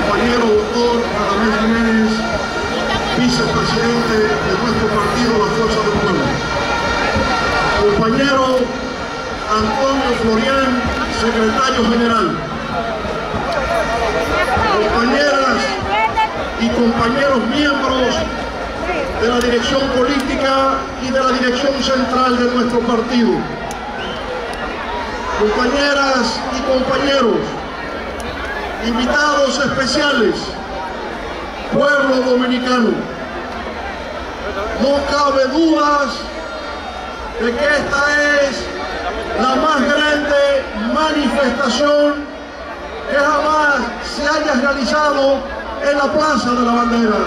compañero doctor Radamés Jiménez, vicepresidente de nuestro partido, la Fuerza del Pueblo. Compañero Antonio Florián, secretario general. Compañeras y compañeros miembros de la dirección política y de la dirección central de nuestro partido. Compañeras y compañeros, invitados especiales, pueblo dominicano, no cabe dudas de que esta es la más grande manifestación que jamás se haya realizado en la Plaza de la Bandera.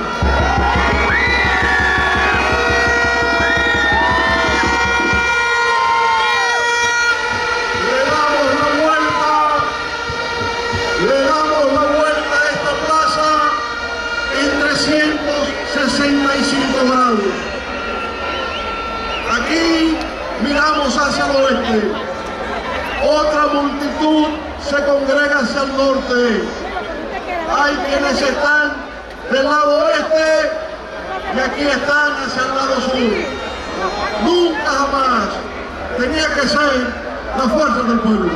Le damos la vuelta a esta plaza en 365 grados. Aquí miramos hacia el oeste. Otra multitud se congrega hacia el norte. Hay quienes están del lado oeste y aquí están hacia el lado sur. Nunca jamás tenía que ser la fuerza del pueblo.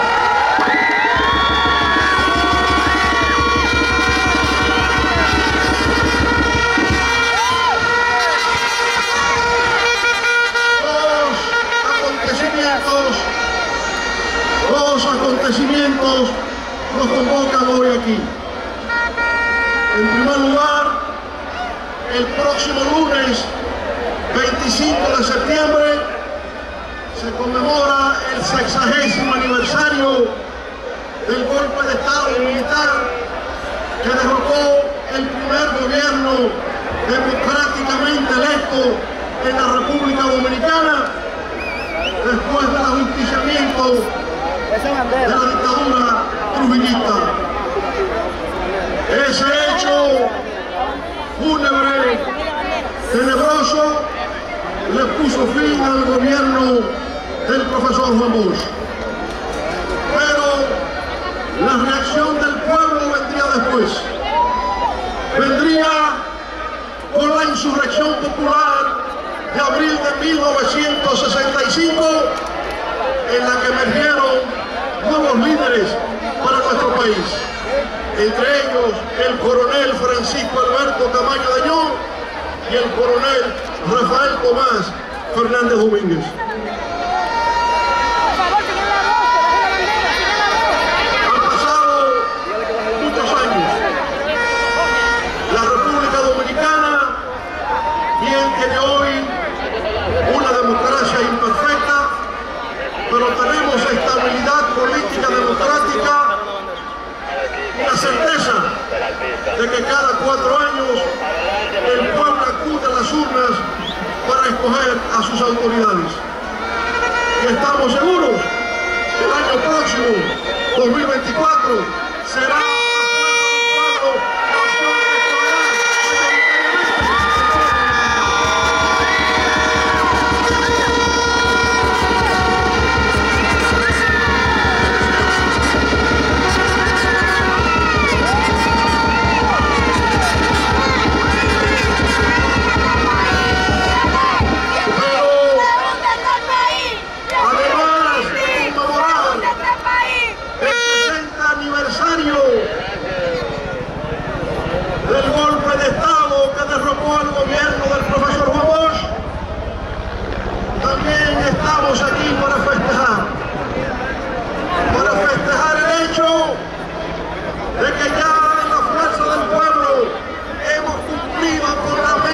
Los acontecimientos nos convocan hoy aquí. En primer lugar, el próximo lunes 25 de septiembre se conmemora el 60º aniversario del golpe de Estado militar que derrocó el primer gobierno democráticamente electo en la República Dominicana después del ajusticiamiento de la dictadura trujillista. Ese hecho fúnebre, tenebroso, le puso fin al gobierno del profesor Juan Bosch. Pero la reacción del pueblo vendría después. Vendría con la insurrección popular de abril de 1965, en la que emergieron nuevos líderes para nuestro país, entre ellos el coronel Francisco Alberto Camaño Dañón y el coronel Rafael Tomás Fernández Domínguez. Han pasado muchos años. La República Dominicana, bien tiene hoy una democracia imperfecta, pero tenemos estabilidad política democrática y la certeza de que cada 4 años el pueblo acude a las urnas para escoger a sus autoridades. Y estamos seguros que el año próximo, 2024, será